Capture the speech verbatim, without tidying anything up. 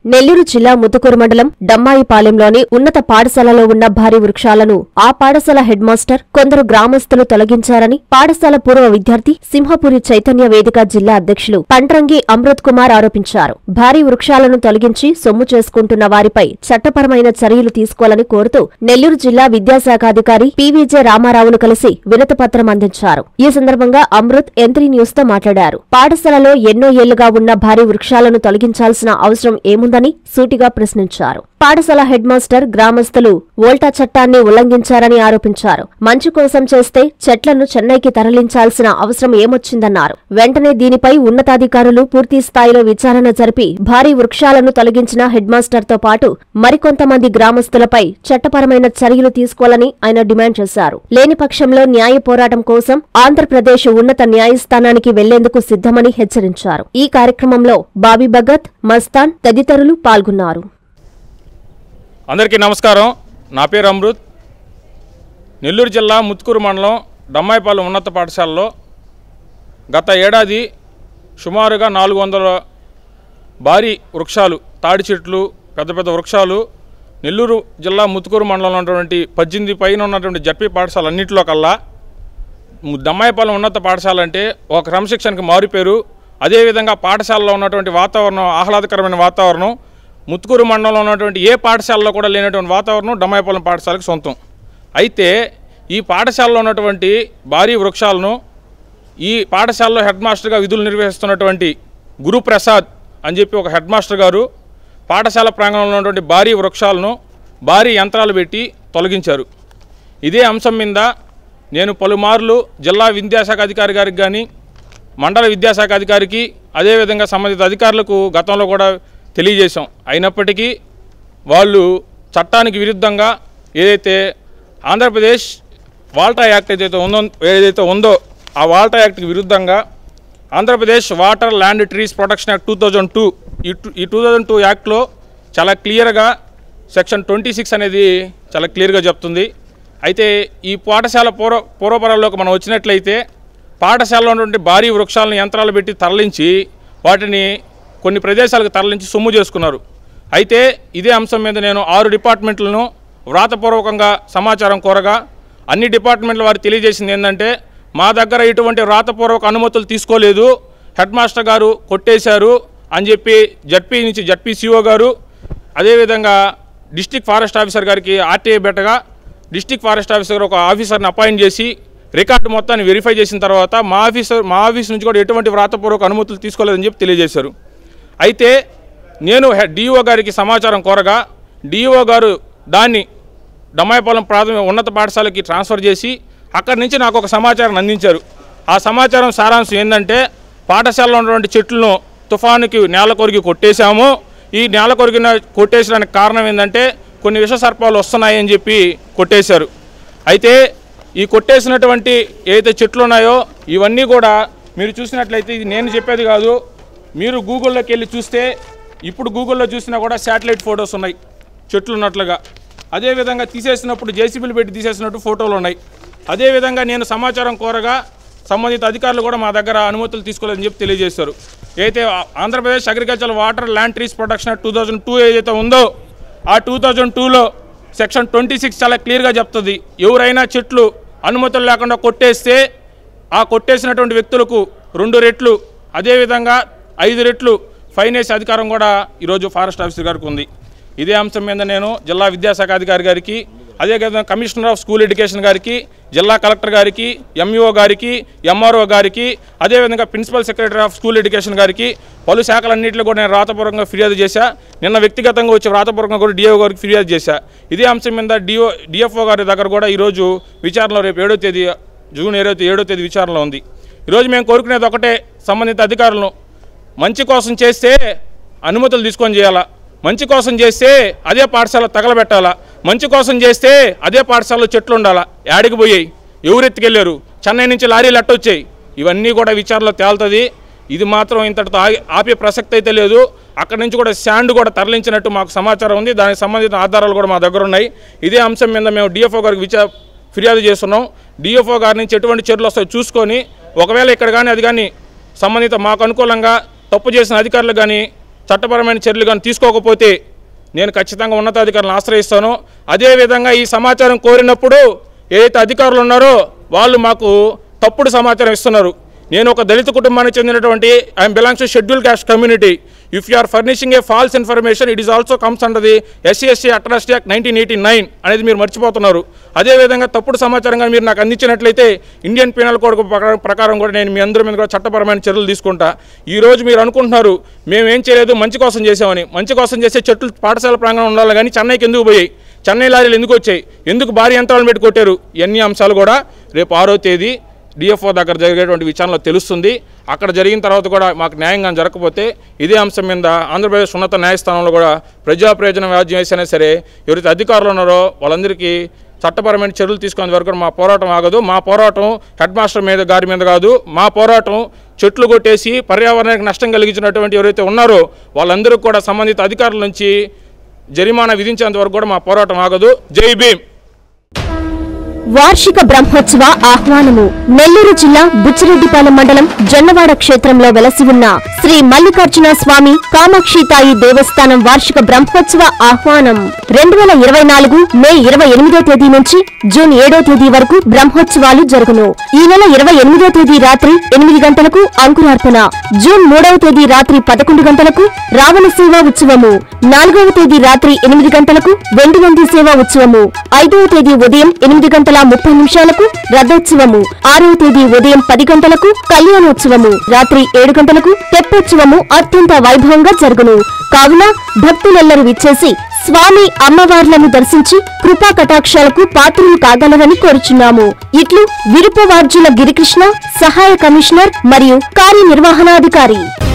నెల్లూరు జిల్లా ముతుకూరు మండలం డమ్మాయిపాలెంలోని ఉన్నత పాఠశాలలో ఉన్న భారీ వృక్షాలను ఆ పాఠశాల హెడ్ మాస్టర్ కొందరు గ్రామస్తులు తొలగించారని పాఠశాల పూర్వ విద్యార్థి సింహపురి చైతన్య వేదిక జిల్లా అధ్యక్షులు పంట్రంగి అమృత్ కుమార్ ఆరోపించారు. భారీ వృక్షాలను తొలగించి సొమ్ము చేసుకుంటున్న వారిపై చట్టపరమైన చర్యలు తీసుకోవాలని కోరుతూ నెల్లూరు జిల్లా విద్యాశాఖాధికారి పీవీజే రామారావును కలిసి వినతిపత్రం అందించారు. ఈ సందర్భంగా అమృత్ ఎంత్రీ న్యూస్ తో మాట్లాడారు. పాఠశాలలో ఎన్నో ఏళ్లుగా ఉన్న భారీ వృక్షాలను తొలగించాల్సిన అవసరం ఏముంది ని సూటిగా ప్రశ్నించారు. పాఠశాల హెడ్ మాస్టర్ గ్రామస్తులు వోల్టా చట్టాన్ని ఉల్లంఘించారని ఆరోపించారు. మంచు కోసం చేస్తే చెట్లను చెన్నైకి తరలించాల్సిన అవసరం ఏమొచ్చిందన్నారు. వెంటనే దీనిపై ఉన్నతాధికారులు పూర్తి స్థాయిలో విచారణ జరిపి భారీ వృక్షాలను తొలగించిన హెడ్ మాస్టర్ తో పాటు మరికొంతమంది గ్రామస్తులపై చట్టపరమైన చర్యలు తీసుకోవాలని ఆయన డిమాండ్ చేశారు. లేని పక్షంలో న్యాయ పోరాటం కోసం ఆంధ్రప్రదేశ్ ఉన్నత న్యాయస్థానానికి వెళ్లేందుకు సిద్ధమని హెచ్చరించారు. ఈ కార్యక్రమంలో బాబీ భగత్, మస్తాన్ తదితరులు పాల్గొన్నారు. అందరికీ నమస్కారం. నా పేరు అమృత్. నెల్లూరు జిల్లా ముత్తుకూరు మండలం డమ్మాయిపాలెం ఉన్నత పాఠశాలలో గత ఏడాది సుమారుగా నాలుగు వందల భారీ వృక్షాలు, తాడి చెట్లు, పెద్ద పెద్ద వృక్షాలు నెల్లూరు జిల్లా ముత్తుకూరు మండలంలో ఉన్నటువంటి పద్దెనిమిది పైన ఉన్నటువంటి జడ్పీ పాఠశాల అన్నింటిలో కల్లా డమ్మాయిపాలెం ఉన్నత పాఠశాల అంటే ఒక క్రమశిక్షణకి మారిపోయారు. అదేవిధంగా పాఠశాలలో ఉన్నటువంటి వాతావరణం, ఆహ్లాదకరమైన వాతావరణం ముత్తుకూరు మండలంలో ఉన్నటువంటి ఏ పాఠశాలలో కూడా లేనటువంటి వాతావరణం డమ్మాయిపాలెం పాఠశాలకు సొంతం. అయితే ఈ పాఠశాలలో ఉన్నటువంటి భారీ వృక్షాలను ఈ పాఠశాలలో హెడ్ మాస్టర్గా విధులు నిర్వహిస్తున్నటువంటి గురుప్రసాద్ అని చెప్పి ఒక హెడ్ మాస్టర్ గారు పాఠశాల ప్రాంగణంలో ఉన్నటువంటి భారీ వృక్షాలను భారీ యంత్రాలు పెట్టి తొలగించారు. ఇదే అంశం మీద నేను పలుమార్లు జిల్లా విద్యాశాఖ అధికారి గారికి కానీ మండల విద్యాశాఖ అధికారికి అదేవిధంగా సంబంధిత అధికారులకు గతంలో కూడా తెలియజేశాం. అయినప్పటికీ వాళ్ళు చట్టానికి విరుద్ధంగా ఏదైతే ఆంధ్రప్రదేశ్ వాల్టా యాక్ట్ ఏదైతే ఉందో ఏదైతే ఉందో ఆ వాల్టా యాక్ట్కి విరుద్ధంగా Andhra Pradesh water land trees protection act two thousand two ఈ టూ ఈ టూ థౌజండ్ టూ యాక్ట్లో చాలా క్లియర్గా సెక్షన్ ట్వంటీ సిక్స్ అనేది చాలా క్లియర్గా చెప్తుంది. అయితే ఈ పాఠశాల పూర్వ పూర్వపరాల్లోకి మనం వచ్చినట్లయితే పాఠశాలలో ఉన్నటువంటి భారీ వృక్షాలను యంత్రాలు పెట్టి తరలించి వాటిని కొన్ని ప్రదేశాలకు తరలించి సొమ్ము చేసుకున్నారు. అయితే ఇదే అంశం మీద నేను ఆరు డిపార్ట్మెంట్లను వ్రాతపూర్వకంగా సమాచారం కోరగా అన్ని డిపార్ట్మెంట్ల వారు తెలియజేసింది ఏంటంటే మా దగ్గర ఇటువంటి వ్రాతపూర్వక అనుమతులు తీసుకోలేదు, హెడ్ మాస్టర్ గారు కొట్టేశారు అని చెప్పి జడ్పీ నుంచి జడ్పీ సిఓ గారు అదేవిధంగా డిస్ట్రిక్ట్ ఫారెస్ట్ ఆఫీసర్ గారికి ఆర్టీఐ బెట్టగా డిస్ట్రిక్ట్ ఫారెస్ట్ ఆఫీసర్ ఒక ఆఫీసర్ని అపాయింట్ చేసి రికార్డు మొత్తాన్ని వెరిఫై చేసిన తర్వాత మా ఆఫీసర్ మా ఆఫీస్ నుంచి కూడా ఎటువంటి వ్రాతపూర్వక అనుమతులు తీసుకోలేదని చెప్పి తెలియజేశారు. అయితే నేను డిఈఓ గారికి సమాచారం కోరగా డిఈఓ గారు దాన్ని డమ్మాయిపాలెం ప్రాథమిక ఉన్నత పాఠశాలకి ట్రాన్స్ఫర్ చేసి అక్కడి నుంచి నాకు ఒక సమాచారం అందించారు. ఆ సమాచారం సారాంశం ఏంటంటే పాఠశాలలో ఉన్నటువంటి చెట్లను తుఫానుకి నేల కొరిగి కొట్టేశాము. ఈ నేల కొరిగిన కొట్టేసడానికి కారణం ఏంటంటే కొన్ని విష సర్పాలు వస్తున్నాయని చెప్పి కొట్టేశారు. అయితే ఈ కొట్టేసినటువంటి ఏదైతే చెట్లు ఉన్నాయో ఇవన్నీ కూడా మీరు చూసినట్లయితే ఇది నేను చెప్పేది కాదు, మీరు గూగుల్లోకి వెళ్ళి చూస్తే ఇప్పుడు గూగుల్లో చూసినా కూడా శాటిలైట్ ఫొటోస్ ఉన్నాయి చెట్లు ఉన్నట్లుగా. అదేవిధంగా తీసేసినప్పుడు జేసీబీలు పెట్టి తీసేసినట్టు ఫోటోలు ఉన్నాయి. అదేవిధంగా నేను సమాచారం కోరగా సంబంధిత అధికారులు కూడా మా దగ్గర అనుమతులు తీసుకోలేదని చెప్పి తెలియజేశారు. అయితే Andhra Pradesh agriculture water land trees protection two thousand two ఏదైతే ఉందో ఆ టూ థౌజండ్ టూలో సెక్షన్ ట్వంటీ సిక్స్ చాలా క్లియర్గా చెప్తుంది. ఎవరైనా చెట్లు అనుమతులు లేకుండా కొట్టేస్తే ఆ కొట్టేసినటువంటి వ్యక్తులకు రెండు రెట్లు అదేవిధంగా ఐదు రెట్లు ఫైన్ వేసే అధికారం కూడా ఈరోజు ఫారెస్ట్ ఆఫీసర్ గారికి ఉంది. ఇదే అంశం మీద నేను జిల్లా విద్యాశాఖ అధికారి గారికి అదేవిధంగా కమిషనర్ ఆఫ్ స్కూల్ ఎడ్యుకేషన్ గారికి జిల్లా కలెక్టర్ గారికి ఎంఈఓ గారికి ఎంఆర్ఓ గారికి అదేవిధంగా principal secretary of school education గారికి పలు శాఖలన్నింటిలో కూడా నేను వ్రాతపూర్వకంగా ఫిర్యాదు చేశా. నిన్న వ్యక్తిగతంగా వచ్చి వ్రాతపూర్వకంగా కూడా డిఓ గారికి ఫిర్యాదు చేశా. ఇదే అంశం మీద డిఓ డిఎఫ్ఓ గారి దగ్గర కూడా ఈరోజు విచారణలో రేపు ఏడో తేదీ జూన్ ఏడో ఏడో తేదీ విచారణలో ఉంది. ఈరోజు మేము కోరుకునేది ఒకటే, సంబంధిత అధికారులను మంచి కోసం చేస్తే అనుమతులు తీసుకొని చేయాలా, మంచి కోసం చేస్తే అదే పాఠశాల తగలబెట్టాలా, మంచి కోసం చేస్తే అదే పాఠశాలలో చెట్లు ఉండాలా. యాడికి పోయాయి, ఎవరు ఎత్తుకెళ్ళారు, చెన్నై నుంచి లారీలు అట్టొచ్చాయి, ఇవన్నీ కూడా విచారణలో తేలుతుంది. ఇది మాత్రం ఇంతటితో ఆపే ప్రసక్తి అయితే లేదు. అక్కడి నుంచి కూడా శాండ్ కూడా తరలించినట్టు మాకు సమాచారం ఉంది. దానికి సంబంధించిన ఆధారాలు కూడా మా దగ్గర ఉన్నాయి. ఇదే అంశం మీద మేము డిఎఫ్ఓ గారికి విచార ఫిర్యాదు చేస్తున్నాం. డిఎఫ్ఓ గారి నుంచి ఎటువంటి చర్యలు వస్తాయో చూసుకొని ఒకవేళ ఇక్కడ కానీ అది కానీ సంబంధిత మాకు అనుకూలంగా తప్పు చేసిన అధికారులు కానీ చట్టపరమైన చర్యలు కానీ తీసుకోకపోతే నేను ఖచ్చితంగా ఉన్నతాధికారులను ఆశ్రయిస్తాను. అదేవిధంగా ఈ సమాచారం కోరినప్పుడు ఏదైతే అధికారులు ఉన్నారో వాళ్ళు మాకు తప్పుడు సమాచారం ఇస్తున్నారు. నేను ఒక దళిత కుటుంబానికి చెందినటువంటి I'm belongs to schedule caste community. If you are furnishing a false information it is also comes under the SC SC atrocity act nineteen eighty nine అనేది మీరు మర్చిపోతున్నారు. అదేవిధంగా తప్పుడు సమాచారంగా మీరు నాకు అందించినట్లయితే ఇండియన్ పీనల్ కోడ్ ప్రకారం కూడా నేను మీ అందరి మీద కూడా చట్టపరమైన చర్యలు తీసుకుంటా. ఈరోజు మీరు అనుకుంటున్నారు మేమేం చేయలేదు మంచి కోసం చేసామని. మంచి కోసం చేసే చెట్లు పాఠశాల ప్రాంగణం ఉండాలి కానీ చెన్నైకి ఎందుకు పోయాయి, చెన్నై లారీలు ఎందుకు వచ్చాయి, ఎందుకు భారీ యంత్రాలు పెట్టి కొట్టారు, ఇవన్నీ అంశాలు కూడా రేపు ఆరో తేదీ డిఎఫ్ఓ దగ్గర జరిగేటువంటి విచారణలో తెలుస్తుంది. అక్కడ జరిగిన తర్వాత కూడా మాకు న్యాయంగా జరగకపోతే ఇదే అంశం మీద ఆంధ్రప్రదేశ్ ఉన్నత న్యాయస్థానంలో కూడా ప్రజా ప్రయోజన వ్యాజ్యం వేసినా సరే ఎవరైతే అధికారులు ఉన్నారో వాళ్ళందరికీ చట్టపరమైన చర్యలు తీసుకునే వరకు మా పోరాటం ఆగదు. మా పోరాటం హెడ్ మాస్టర్ మీద గారి మీద కాదు. మా పోరాటం చెట్లు కొట్టేసి పర్యావరణానికి నష్టం కలిగించినటువంటి ఎవరైతే ఉన్నారో వాళ్ళందరికీ కూడా సంబంధిత అధికారుల నుంచి జరిమానా విధించేంత వరకు కూడా మా పోరాటం ఆగదు. జై భీమ్. వార్షిక బ్రహ్మోత్సవ ఆహ్వానము. నెల్లూరు జిల్లా బుచ్చిరెడ్డిపాలెం మండలం జొన్నవాడ క్షేత్రంలో వెలసి ఉన్న శ్రీ మల్లికార్జున స్వామి కామాక్షితాయి దేవస్థానం వార్షిక బ్రహ్మోత్సవ ఆహ్వానం రెండు వేల ఇరవై నాలుగు మే ఇరవై ఎనిమిదో తేదీ నుంచి జూన్ ఏడో తేదీ వరకు బ్రహ్మోత్సవాలు జరుగును. ఈ నెల ఇరవై ఎనిమిదో తేదీ రాత్రి ఎనిమిది గంటలకు అంకురార్పణ, జూన్ మూడవ తేదీ రాత్రి పదకొండు గంటలకు రావణ సేవా ఉత్సవము, నాలుగవ తేదీ రాత్రి ఎనిమిది గంటలకు వెండి నంది సేవా ఉత్సవము, ఐదవ తేదీ ఉదయం ఎనిమిది గంటల ముప్పై నిమిషాలకు రథోత్సవము, ఆరవ తేదీ ఉదయం పది గంటలకు కళ్యాణోత్సవము, రాత్రి ఏడు గంటలకు తెప్పోత్సవము అత్యంత వైభవంగా జరుగును. కావున భక్తులెల్లరూ విచ్చేసి స్వామి అమ్మవార్లను దర్శించి కృపా కటాక్షాలకు పాత్రలు కాగలరని కోరుచున్నాము. ఇట్లు విరుపవార్జుల గిరికృష్ణ, సహాయ కమిషనర్ మరియు కార్యనిర్వహణాధికారి.